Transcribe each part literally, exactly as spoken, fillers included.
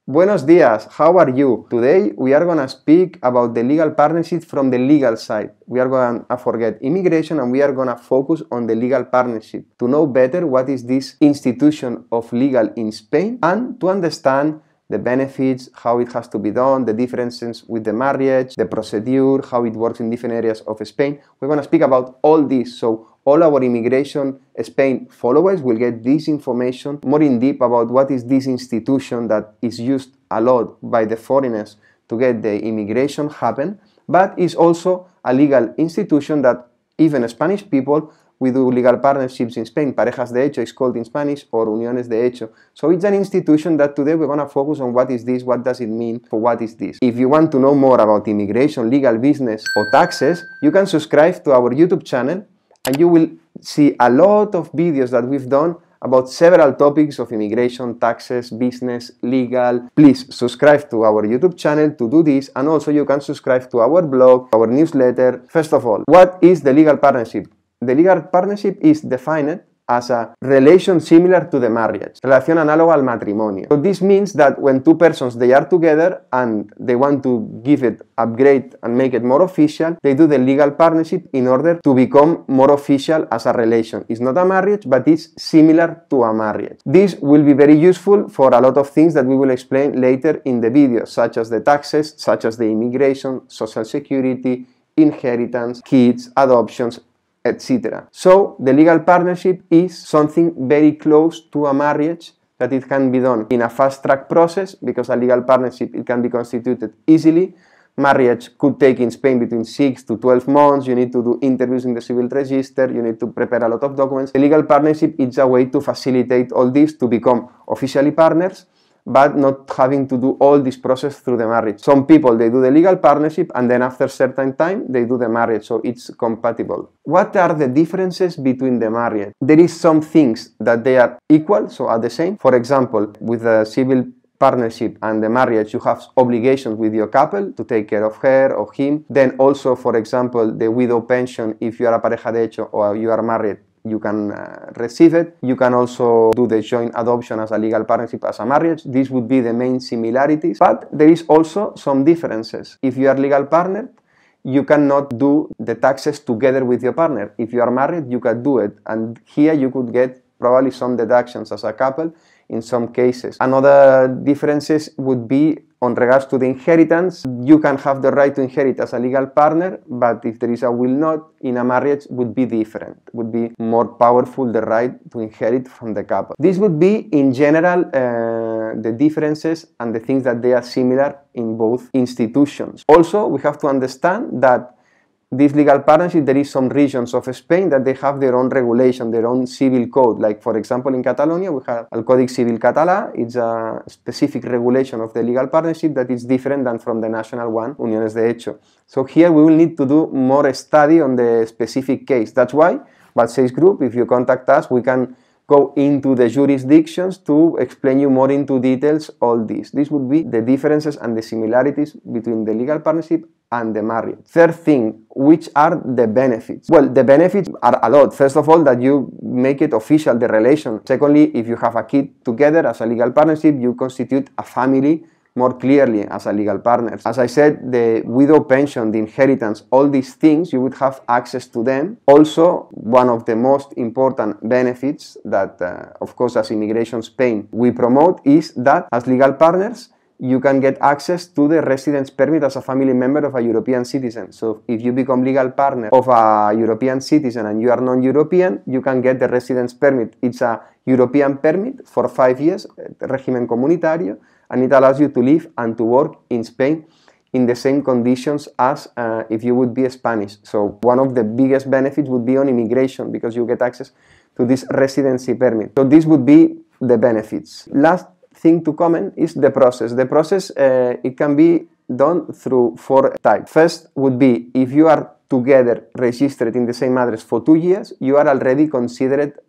Buenos dias, how are you? Today we are gonna speak about the legal partnership from the legal side. We are gonna forget immigration and we are gonna focus on the legal partnership to know better what is this institution of legal in Spain and to understand the benefits, how it has to be done, the differences with the marriage, the procedure, how it works in different areas of Spain. We're gonna speak about all this, so all our immigration Spain followers will get this information more in depth about what is this institution that is used a lot by the foreigners to get the immigration happen, but is also a legal institution that even Spanish people, we do legal partnerships in Spain. Parejas de hecho is called in Spanish, or uniones de hecho. So it's an institution that today we're going to focus on what is this, what does it mean, for what is this. If you want to know more about immigration, legal business, or taxes, you can subscribe to our YouTube channel and you will see a lot of videos that we've done about several topics of immigration, taxes, business, legal. Please subscribe to our YouTube channel to do this, and also you can subscribe to our blog, our newsletter. First of all, what is the legal partnership? The legal partnership is defined as a relation similar to the marriage, relación análoga al matrimonio. So this means that when two persons, they are together and they want to give it, upgrade and make it more official, they do the legal partnership in order to become more official as a relation. It's not a marriage, but it's similar to a marriage. This will be very useful for a lot of things that we will explain later in the video, such as the taxes, such as the immigration, social security, inheritance, kids, adoptions, et cetera. So the legal partnership is something very close to a marriage, that it can be done in a fast-track process, because a legal partnership, it can be constituted easily. Marriage could take in Spain between six to twelve months. You need to do interviews in the civil register, you need to prepare a lot of documents. The legal partnership is a way to facilitate all this, to become officially partners, but not having to do all this process through the marriage. Some people, they do the legal partnership and then after a certain time they do the marriage, so it's compatible. What are the differences between the marriage? There is some things that they are equal, so are the same. For example, with the civil partnership and the marriage, you have obligations with your couple to take care of her or him. Then also, for example, the widow pension, if you are a pareja de hecho or you are married, you can uh, receive it. You can also do the joint adoption as a legal partnership as a marriage. These would be the main similarities, but there is also some differences. If you are legal partner, you cannot do the taxes together with your partner. If you are married, you can do it, and here you could get probably some deductions as a couple in some cases. Another differences would be on regards to the inheritance. You can have the right to inherit as a legal partner, but if there is a will not in a marriage, would be different, would be more powerful, the right to inherit from the couple. This would be in general uh, the differences and the things that they are similar in both institutions. Also, we have to understand that this legal partnership, there is some regions of Spain that they have their own regulation, their own civil code. Like, for example, in Catalonia, we have El Códic Civil Català. It's a specific regulation of the legal partnership that is different than from the national one, uniones de hecho. So here we will need to do more study on the specific case. That's why, Balseis Group, if you contact us, we can go into the jurisdictions to explain you more into details all this. This would be the differences and the similarities between the legal partnership and the marriage. Third thing, which are the benefits? Well, the benefits are a lot. First of all, that you make it official, the relation. Secondly, if you have a kid together as a legal partnership, you constitute a family more clearly as a legal partner. As I said, the widow pension, the inheritance, all these things, you would have access to them. Also, one of the most important benefits that, uh, of course, as Immigration Spain, we promote is that as legal partners, you can get access to the residence permit as a family member of a European citizen. So if you become legal partner of a European citizen and you are non-European, you can get the residence permit. It's a European permit for five years, régimen comunitario, and it allows you to live and to work in Spain in the same conditions as uh, if you would be Spanish. So one of the biggest benefits would be on immigration, because you get access to this residency permit. So this would be the benefits. Last thing to comment is the process. The process, uh, it can be done through four types. First would be if you are together registered in the same address for two years, you are already considered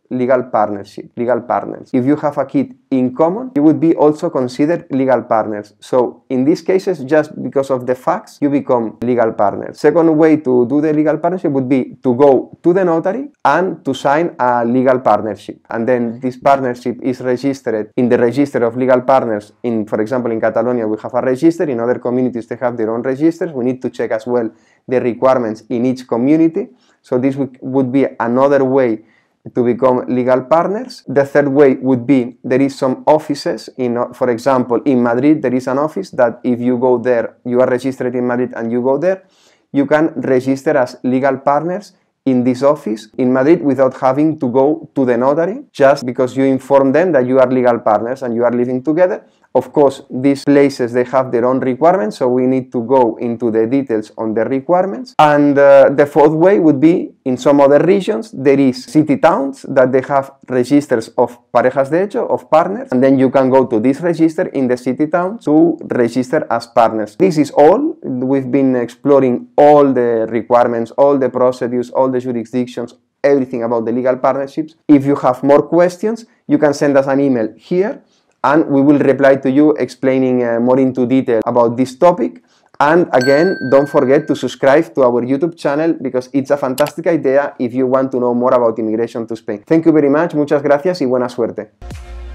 legal partnership, legal partners. If you have a kid in common, you would be also considered legal partners. So in these cases, just because of the facts, you become legal partners. Second way to do the legal partnership would be to go to the notary and to sign a legal partnership. And then this partnership is registered in the register of legal partners. In, for example, in Catalonia, we have a register. In other communities, they have their own registers. We need to check as well the requirements in each community. So this would be another way to become legal partners. The third way would be there is some offices, in, for example, in Madrid, there is an office that if you go there, you are registered in Madrid and you go there, you can register as legal partners in this office in Madrid without having to go to the notary, just because you inform them that you are legal partners and you are living together. Of course, these places, they have their own requirements, so we need to go into the details on the requirements. And uh, the fourth way would be, in some other regions, there is city towns that they have registers of parejas de hecho, of partners, and then you can go to this register in the city town to register as partners. This is all. We've been exploring all the requirements, all the procedures, all the jurisdictions, everything about the legal partnerships. If you have more questions, you can send us an email here, and we will reply to you explaining uh, more into detail about this topic. And again, don't forget to subscribe to our YouTube channel because it's a fantastic idea if you want to know more about immigration to Spain. Thank you very much, muchas gracias y buena suerte.